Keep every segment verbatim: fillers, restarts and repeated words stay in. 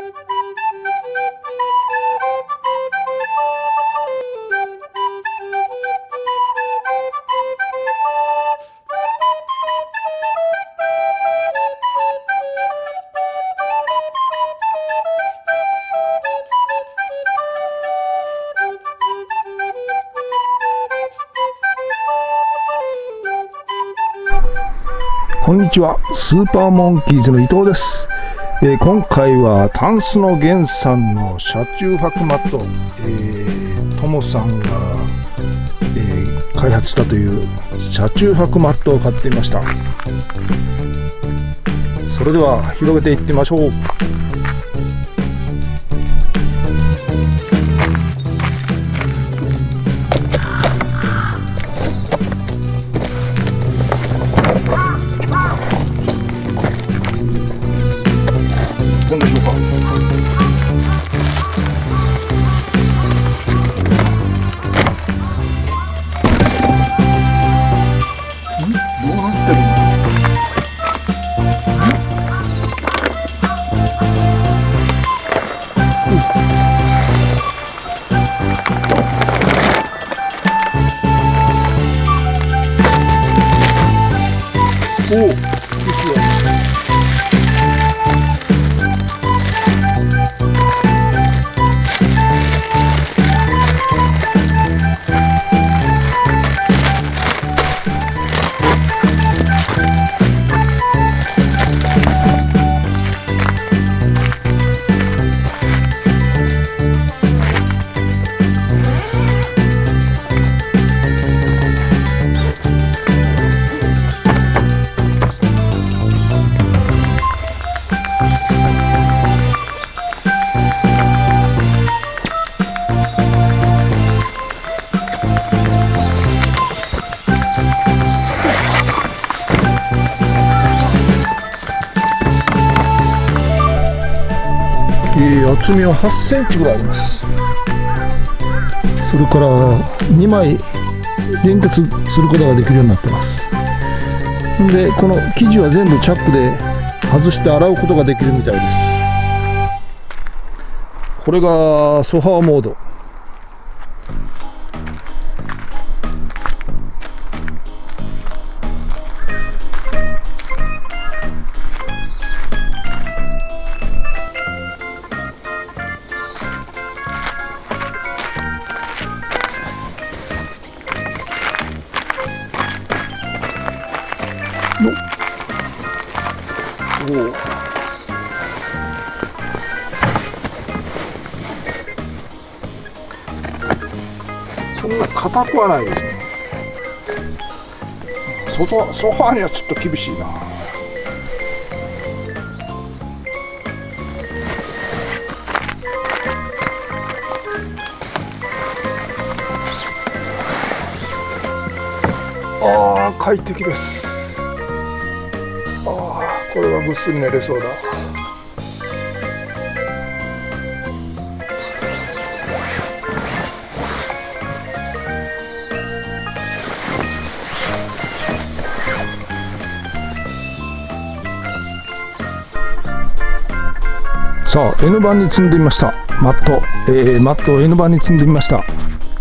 こんにちは、スーパーモンキーズの伊藤です。えー、今回はタンスの源さんの車中泊マット、えー、トモさんが、えー、開発したという車中泊マットを買ってみました。それでは広げていってみましょう。どうでしょうか。ん？どうなってるの？おお、いいっすよ。厚みははちセンチぐらいあります。それからにまい連結することができるようになってます。でこの生地は全部チャックで外して洗うことができるみたいです。これがソファーモード。おお、そんな硬くはないですね。外ソファーにはちょっと厳しいな。ああ、快適です。これはぐっすり寝れそうだ。さあ N 版に積んでみました。マット、えー、マットを N 版に積んでみました。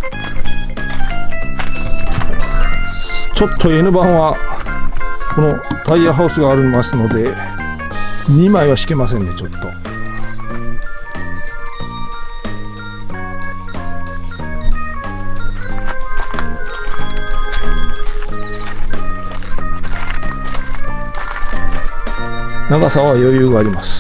ちょっと N 版はこのタイヤハウスがありますのでにまいは敷けませんね。ちょっと長さは余裕があります。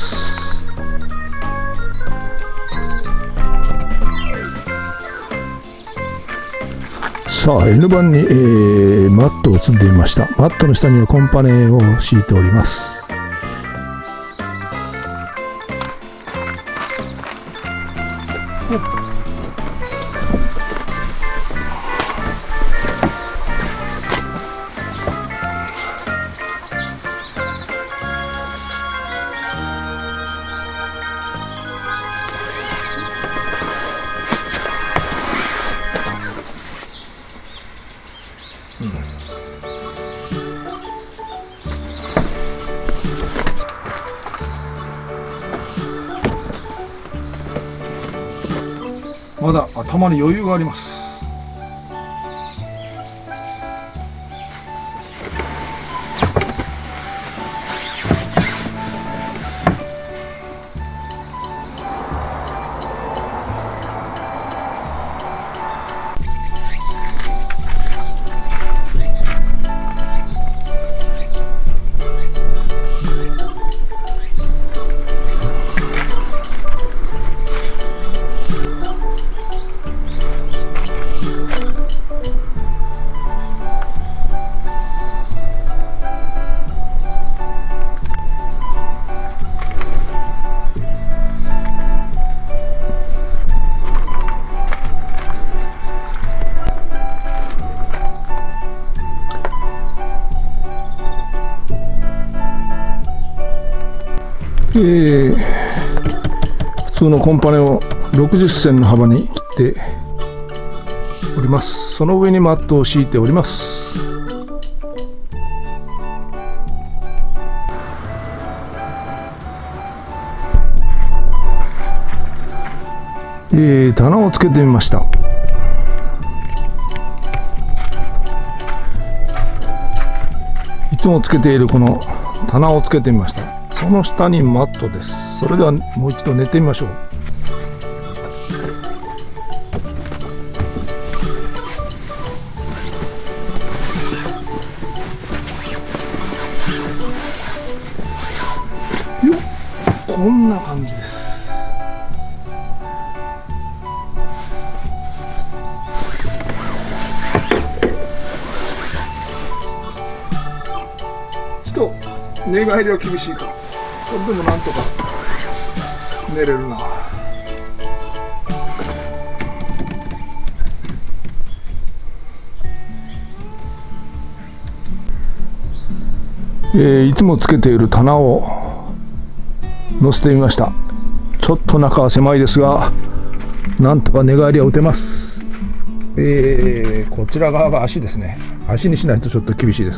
さあ N 版に、えー、マットを積んでみました。マットの下にはコンパネを敷いております。 まだ頭に余裕があります。えー、普通のコンパネをろくじゅっセンの幅に切っております。その上にマットを敷いております。えー、棚をつけてみました。いつもつけているこの棚をつけてみました。その下にマットです。それではもう一度寝てみましょう。よっ、こんな感じです。ちょっと寝返りは厳しいか。それでもなんとか寝れるな。えー、いつもつけている棚を乗せてみました。ちょっと中は狭いですが、なんとか寝返りは打てます。えー、こちら側が足ですね。足にしないとちょっと厳しいです。